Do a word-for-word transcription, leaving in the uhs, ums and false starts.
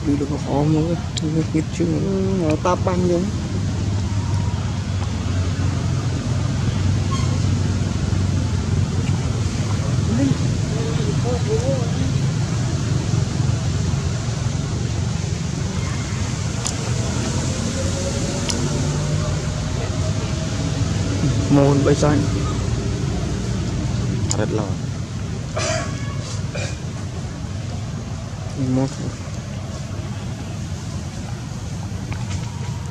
cứ được họ mới biết chứ nó ta băng vậy môn bay xanh rất là một